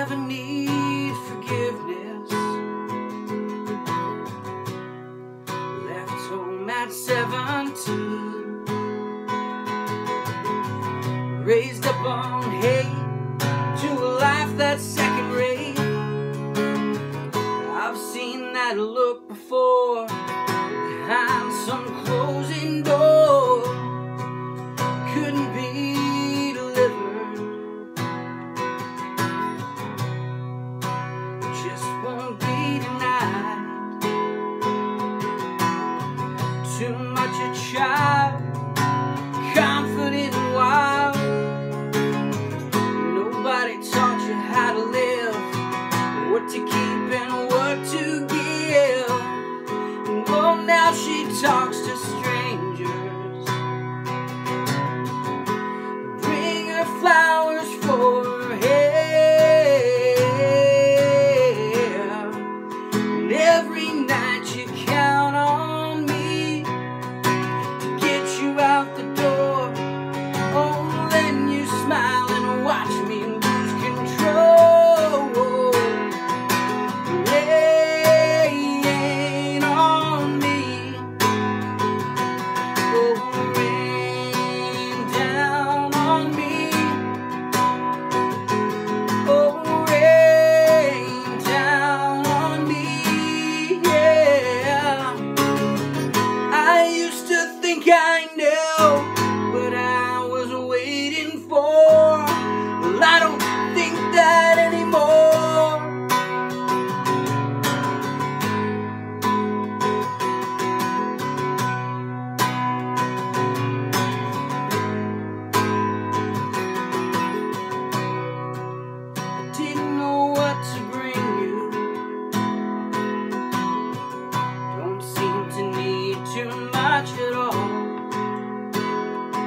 never need forgiveness. Left home at 17, raised up on hate to a life that's second rate. I've seen that look before behind some closing door. Couldn't be delivered, just won't be denied. Too much a child, confident and wild. Nobody taught you how to live, what to keep and what to give. And oh, now she talks to strangers, bring her flowers for her hair. And every night you count on me to get you out the door. Oh, then you smile and watch me lose control. Rain on me, oh, rain down on me, oh, rain down on me, yeah. I used to think I knew what I was waiting for. Well, I don't think that anymore. Didn't know what to bring you, don't seem to need too much at all.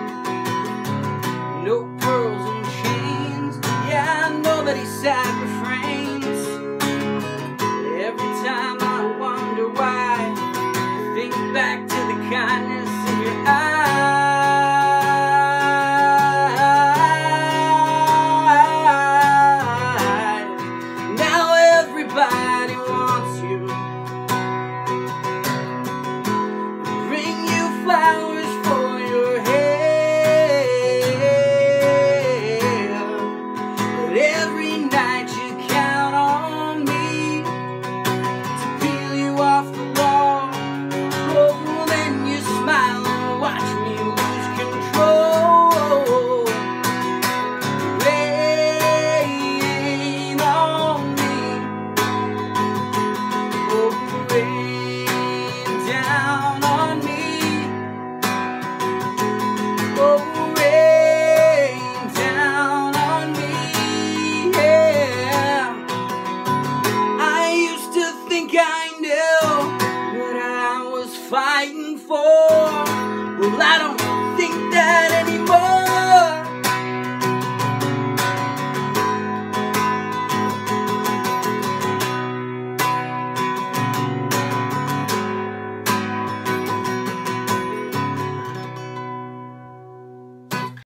No pearls and chains, yeah, I know that he sacrificed